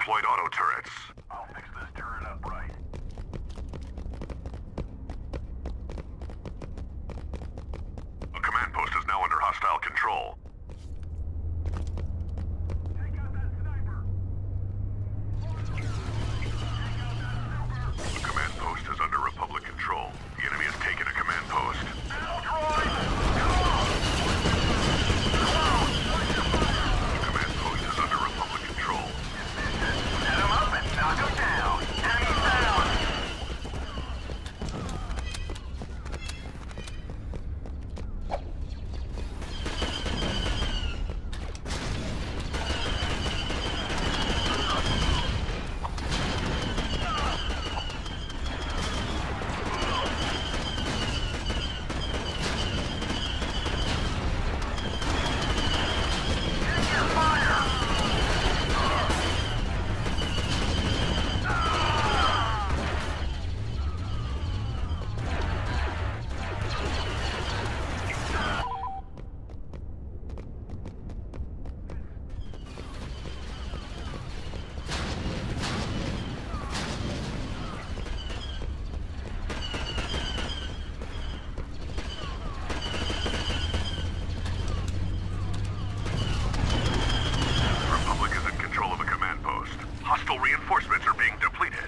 deployed auto turrets. I'll fix this turret up right. A command post is now under hostile control. Take out that sniper! The command post is under Republic control. The enemy has taken a command post. The command post is under Republic control. Set him up and knock him down! Enemy down! Republic is in control of a command post. Hostile reinforcements are being depleted.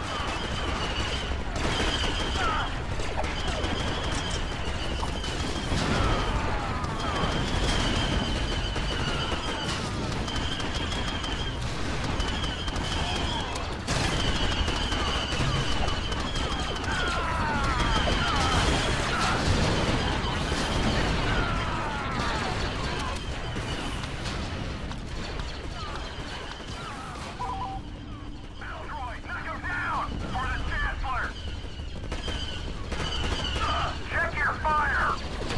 Droid, knock him down! For the Chancellor! Check your fire!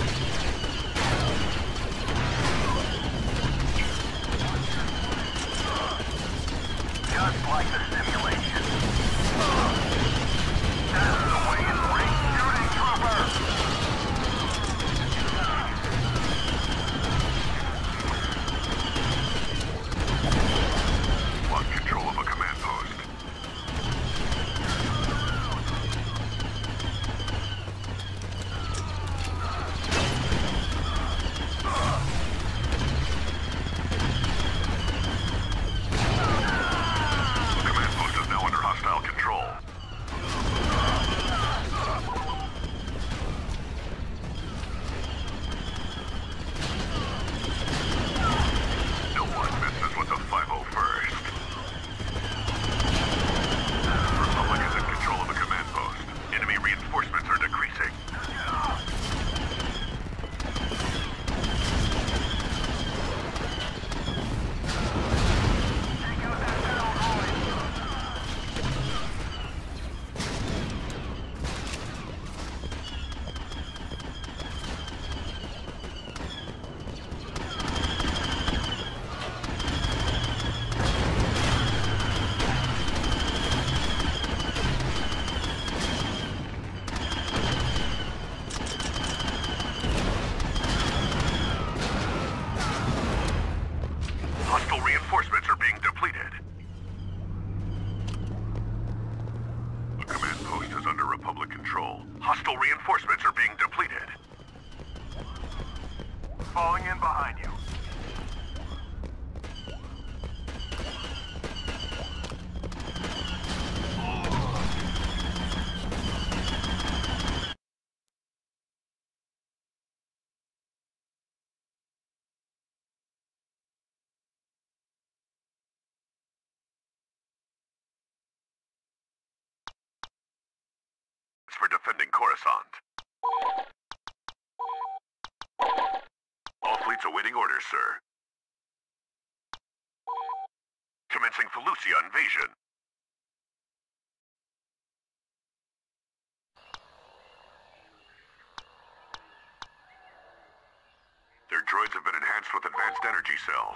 Just like the simulation. That's the way it's rigged, shooting trooper! Lost control of a command post. The command post is now under hostile control. No one messes with the 501st. Republic is in control of a command post. Enemy reinforcements are decreasing. Take out that battle droid! Hostile reinforcements are being depleted. The command post is under Republic control. Hostile reinforcements are being depleted. Falling in behind you. It's for defending Coruscant. All fleets awaiting orders, sir. Commencing Felucia invasion. Their droids have been enhanced with advanced energy cells.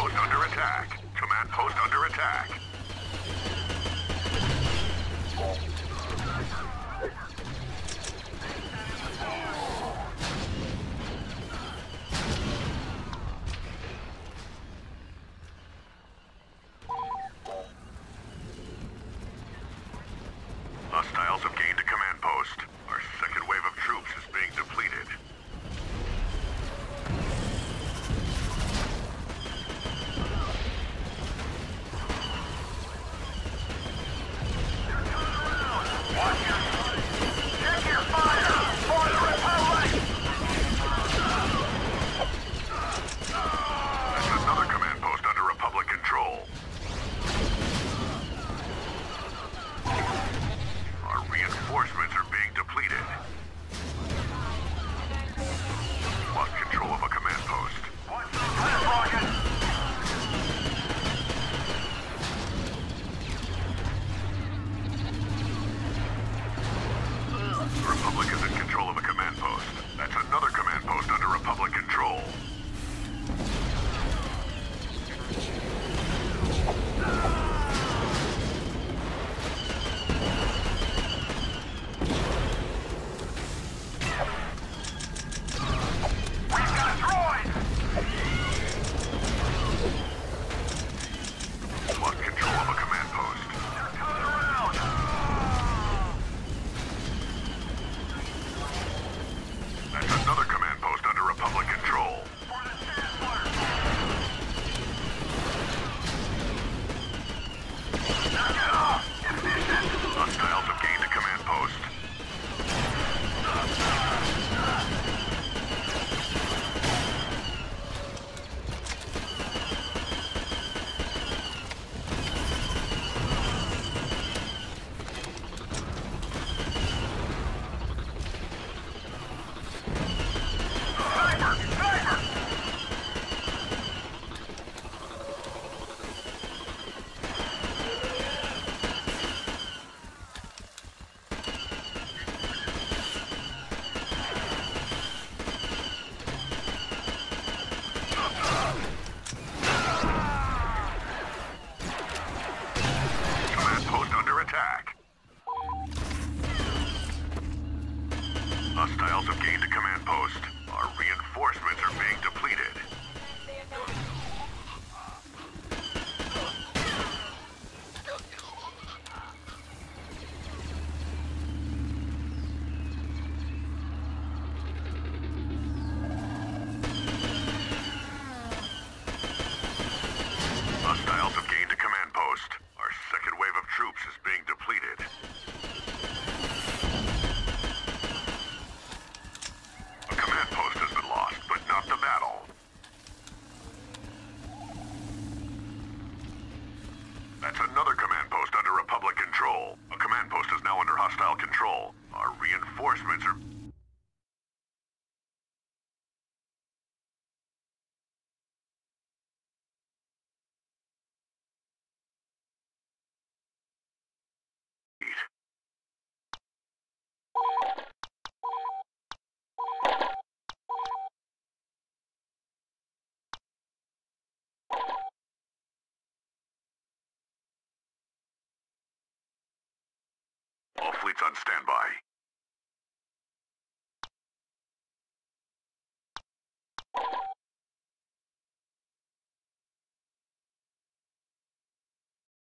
post under attack. Command post under attack. Hostiles have gained a command post. Our second wave of troops is being depleted. Check your fire! For the Republic! That's another command post under Republic control. Our reinforcements are being depleted. Lost control of a command post. What's this, Rocket? The Republic is in control of a command post. That's another command post under Republic control. We've got droids! Lost control of a command post. They're coming around! That's another command post under Republic control. For the Chancellor! Knock it off! Efficient! Hostiles have gained a command post. Sniper! Sniper! Command post under attack. Hostiles have gained a command post. Our reinforcements are being depleted. Hostiles have gained a command post. Our second wave of troops is being depleted. A command post has been lost, but not the battle. That's another command post under Republic control. A command post is now under hostile control. Our reinforcements are... All fleets on standby.